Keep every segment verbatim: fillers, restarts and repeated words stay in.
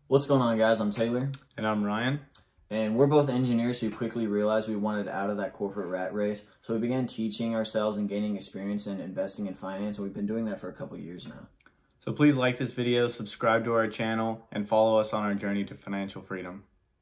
What's going on, guys? I'm Taylor. And I'm Ryan. And we're both engineers who quickly realized we wanted out of that corporate rat race. So we began teaching ourselves and gaining experience in investing in finance. And we've been doing that for a couple years now. So please like this video, subscribe to our channel, and follow us on our journey to financial freedom.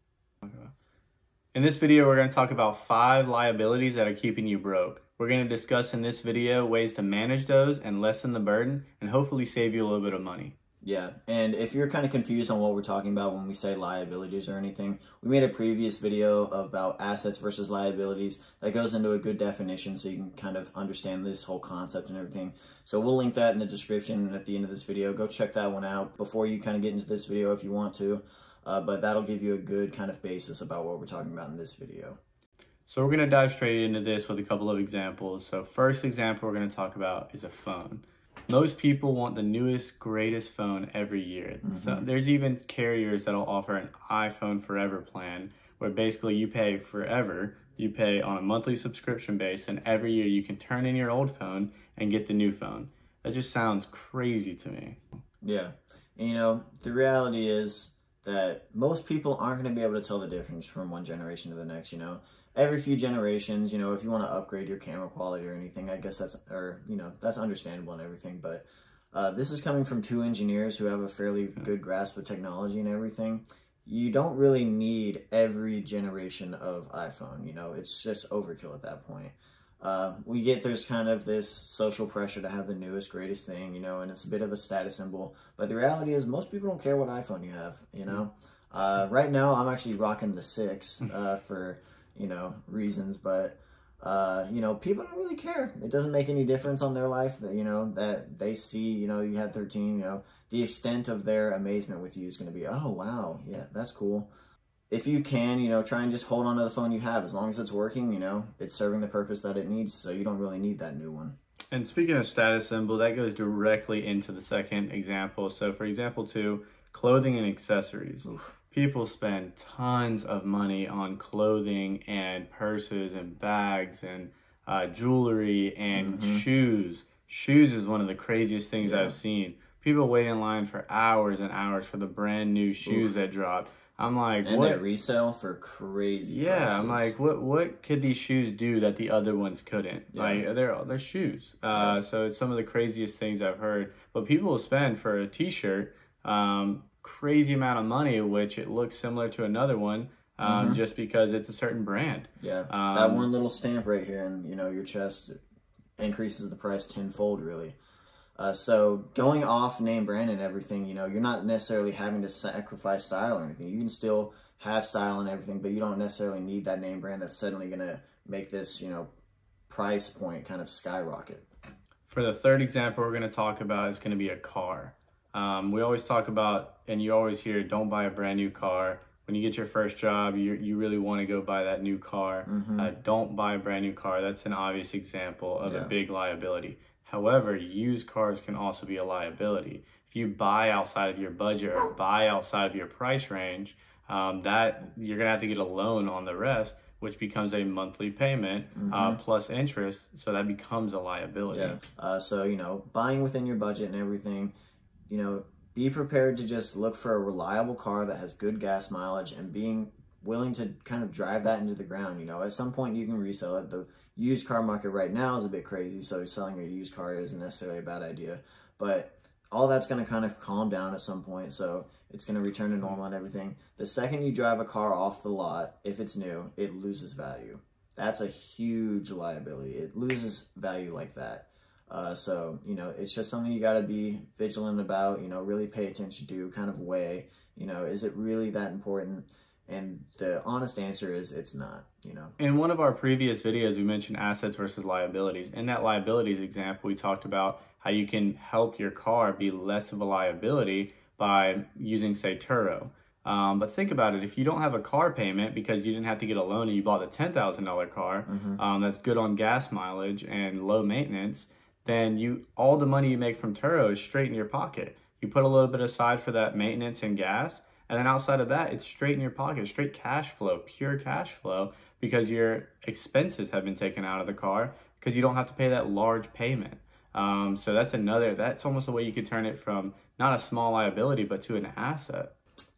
In this video, we're going to talk about five liabilities that are keeping you broke. We're going to discuss in this video ways to manage those and lessen the burden and hopefully save you a little bit of money. Yeah, and if you're kind of confused on what we're talking about when we say liabilities or anything, we made a previous video about assets versus liabilities that goes into a good definition so you can kind of understand this whole concept and everything. So we'll link that in the description and at the end of this video. Go check that one out before you kind of get into this video if you want to, uh, but that'll give you a good kind of basis about what we're talking about in this video. So we're going to dive straight into this with a couple of examples. So first example we're going to talk about is a phone. Most people want the newest, greatest phone every year. Mm-hmm. So there's even carriers that'll offer an iPhone Forever plan where basically you pay forever. You pay on a monthly subscription base, and every year you can turn in your old phone and get the new phone. That just sounds crazy to me. Yeah. And, you know, the reality is that most people aren't going to be able to tell the difference from one generation to the next, you know. Every few generations, you know, if you want to upgrade your camera quality or anything, I guess that's, or, you know, that's understandable and everything. But uh, this is coming from two engineers who have a fairly good grasp of technology and everything. You don't really need every generation of iPhone, you know, it's just overkill at that point. Uh, we get there's kind of this social pressure to have the newest, greatest thing, you know, and it's a bit of a status symbol. But the reality is most people don't care what iPhone you have, you know. Uh, right now, I'm actually rocking the six uh, for... you know, reasons, but, uh, you know, people don't really care. It doesn't make any difference on their life that, you know, that they see, you know, you have thirteen, you know, the extent of their amazement with you is going to be, oh, wow, yeah, that's cool. If you can, you know, try and just hold on to the phone you have. As long as it's working, you know, it's serving the purpose that it needs, so you don't really need that new one. And speaking of status symbol, that goes directly into the second example. So for example two, clothing and accessories. Oof. People spend tons of money on clothing and purses and bags and uh, jewelry and mm-hmm. shoes. Shoes is one of the craziest things yeah. I've seen. People wait in line for hours and hours for the brand new shoes Oof. that dropped. I'm like, and what? they resell for crazy Yeah, prices. I'm like, what What could these shoes do that the other ones couldn't? Yeah. Like, they're they're shoes. Uh, yeah. So it's some of the craziest things I've heard. But people will spend for a T-shirt. Um, crazy amount of money, which it looks similar to another one, um, mm-hmm. just because it's a certain brand. Yeah, um, that one little stamp right here and, you know, your chest increases the price tenfold, really. Uh, so going off name brand and everything, you know, you're not necessarily having to sacrifice style or anything. You can still have style and everything, but you don't necessarily need that name brand that's suddenly going to make this, you know, price point kind of skyrocket. For the third example we're going to talk about is going to be a car. Um, we always talk about, and you always hear, don't buy a brand new car. When you get your first job, you you really want to go buy that new car. Mm-hmm. uh, don't buy a brand new car. That's an obvious example of yeah. a big liability. However, used cars can also be a liability. If you buy outside of your budget or buy outside of your price range, um, that you're going to have to get a loan on the rest, which becomes a monthly payment mm-hmm. uh, plus interest. So that becomes a liability. Yeah. Uh, so, you know, buying within your budget and everything, you know, be prepared to just look for a reliable car that has good gas mileage and being willing to kind of drive that into the ground. You know, at some point you can resell it. The used car market right now is a bit crazy, so selling a used car isn't necessarily a bad idea. But all that's going to kind of calm down at some point, so it's going to return to normal and everything. The second you drive a car off the lot, if it's new, it loses value. That's a huge liability. It loses value like that. Uh, so, you know, it's just something you got to be vigilant about, you know, really pay attention to, kind of weigh, you know, is it really that important? And the honest answer is it's not, you know. In one of our previous videos, we mentioned assets versus liabilities. In that liabilities example, we talked about how you can help your car be less of a liability by using, say, Turo. Um, but think about it, if you don't have a car payment because you didn't have to get a loan and you bought a ten thousand dollar car, mm-hmm. um, that's good on gas mileage and low maintenance, then you all the money you make from Turo is straight in your pocket. You put a little bit aside for that maintenance and gas, and then outside of that, it's straight in your pocket, straight cash flow, pure cash flow, because your expenses have been taken out of the car because you don't have to pay that large payment. Um, so that's another, that's almost a way you could turn it from not a small liability, but to an asset.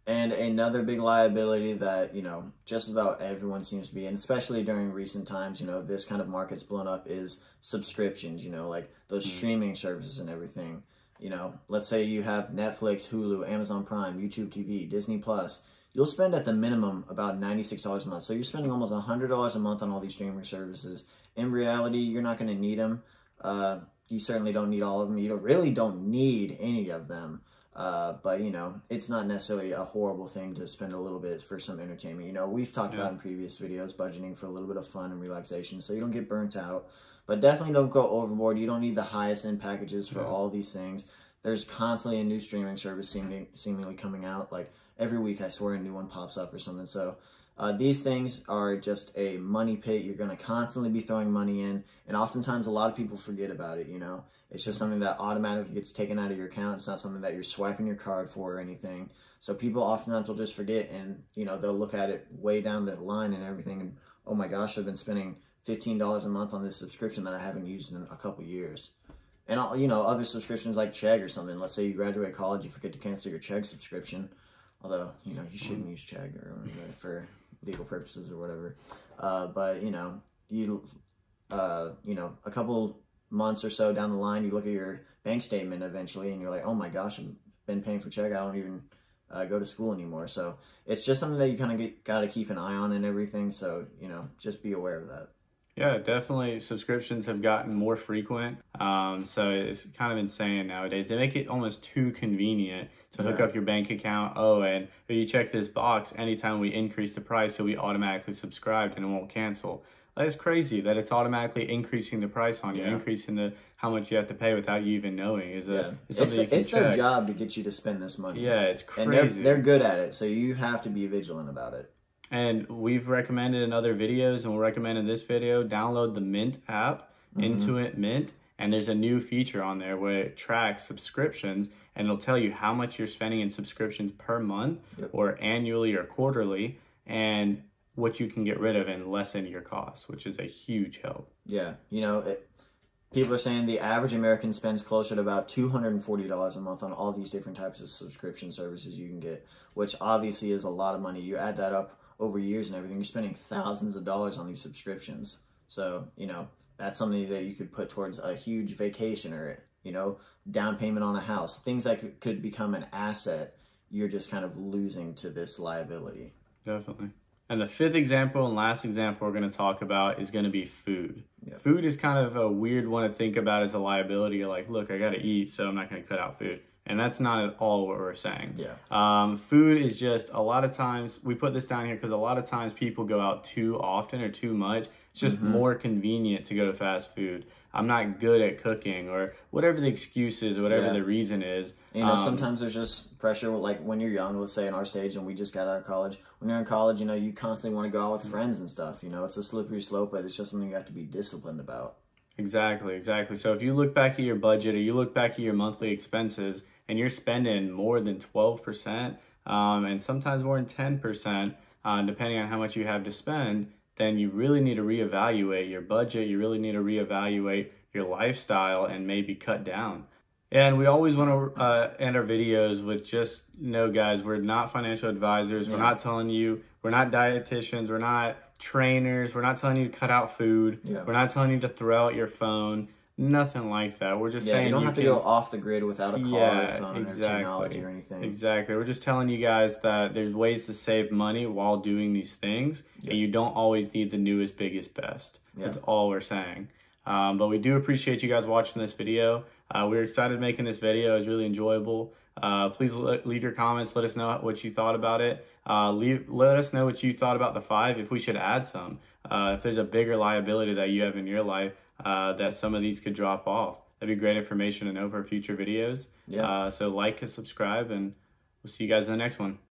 And another big liability that, you know, just about everyone seems to be, and especially during recent times, you know, this kind of market's blown up, is subscriptions, you know, like those mm-hmm. streaming services and everything. You know, let's say you have Netflix, Hulu, Amazon Prime, YouTube T V, Disney Plus. You'll spend at the minimum about ninety-six dollars a month. So you're spending almost one hundred dollars a month on all these streaming services. In reality, you're not going to need them. Uh, you certainly don't need all of them. You don't, really don't need any of them. Uh, but, you know, it's not necessarily a horrible thing to spend a little bit for some entertainment. You know, we've talked yeah. about in previous videos, budgeting for a little bit of fun and relaxation so you don't get burnt out. But definitely don't go overboard. You don't need the highest end packages for yeah. all these things. There's constantly a new streaming service seemingly, seemingly coming out. Like, every week, I swear, a new one pops up or something. So, uh, these things are just a money pit. You're going to constantly be throwing money in. And oftentimes, a lot of people forget about it, you know. It's just something that automatically gets taken out of your account. It's not something that you're swiping your card for or anything. So people oftentimes will just forget, and, you know, they'll look at it way down the line and everything. And, oh my gosh, I've been spending fifteen dollars a month on this subscription that I haven't used in a couple years. And, you know, other subscriptions like Chegg or something. Let's say you graduate college, you forget to cancel your Chegg subscription. Although, you know, you shouldn't use Chegg or for legal purposes or whatever. Uh, but, you know, you, uh, you know, a couple months or so down the line, you look at your bank statement eventually and you're like, oh my gosh, I've been paying for Chegg. I don't even uh, go to school anymore. So it's just something that you kind of got to keep an eye on and everything. So, you know, just be aware of that. Yeah, definitely. Subscriptions have gotten more frequent. Um, so it's kind of insane nowadays. They make it almost too convenient to hook yeah. up your bank account. Oh, and if you check this box, anytime we increase the price, so we automatically subscribed and it won't cancel. That's crazy that it's automatically increasing the price on you, yeah. increasing the how much you have to pay without you even knowing. Is yeah. a it's, it's, a, it's their job to get you to spend this money. Yeah, it's crazy. And they're, they're good at it, so you have to be vigilant about it. And we've recommended in other videos, and we'll recommend in this video, download the Mint app, mm-hmm. Intuit Mint, and there's a new feature on there where it tracks subscriptions, and it'll tell you how much you're spending in subscriptions per month, yep. or annually or quarterly, and what you can get rid of and lessen your costs, which is a huge help. Yeah, you know, it, people are saying the average American spends closer to about two hundred forty dollars a month on all these different types of subscription services you can get, which obviously is a lot of money. You add that up over years and everything, you're spending thousands of dollars on these subscriptions. So, you know, that's something that you could put towards a huge vacation or, you know, down payment on a house. Things that could, could become an asset, you're just kind of losing to this liability. Definitely. And the fifth example and last example we're going to talk about is going to be food. Yep. Food is kind of a weird one to think about as a liability. You're like, look, I got to eat, so I'm not going to cut out food. And that's not at all what we're saying. Yeah. Um, food is just a lot of times, we put this down here because a lot of times people go out too often or too much. It's just mm-hmm. more convenient to go to fast food. I'm not good at cooking, or whatever the excuse is, or whatever yeah. the reason is. You know, um, sometimes there's just pressure, like when you're young, let's say in our stage and we just got out of college. When you're in college, you know, you constantly want to go out with friends and stuff. You know, it's a slippery slope, but it's just something you have to be disciplined about. Exactly, exactly. So if you look back at your budget or you look back at your monthly expenses, and you're spending more than twelve percent, um, and sometimes more than ten percent, uh, depending on how much you have to spend, then you really need to reevaluate your budget. You really need to reevaluate your lifestyle and maybe cut down. And we always want to uh, end our videos with just, no, guys, we're not financial advisors. Yeah. We're not telling you, we're not dietitians. We're not trainers. We're not telling you to cut out food. Yeah. We're not telling you to throw out your phone. Nothing like that. We're just yeah, saying you don't you have can, to go off the grid without a car yeah, or phone exactly, or technology or anything. Exactly. We're just telling you guys that there's ways to save money while doing these things, yeah. and you don't always need the newest, biggest, best. Yeah. That's all we're saying. Um, but we do appreciate you guys watching this video. Uh, we're excited making this video. It was really enjoyable. Uh, please leave your comments. Let us know what you thought about it. Uh, leave, let us know what you thought about the five, if we should add some. Uh, if there's a bigger liability that you have in your life, uh, that some of these could drop off. That'd be great information to know for future videos. Yeah. Uh, so like and subscribe, and we'll see you guys in the next one.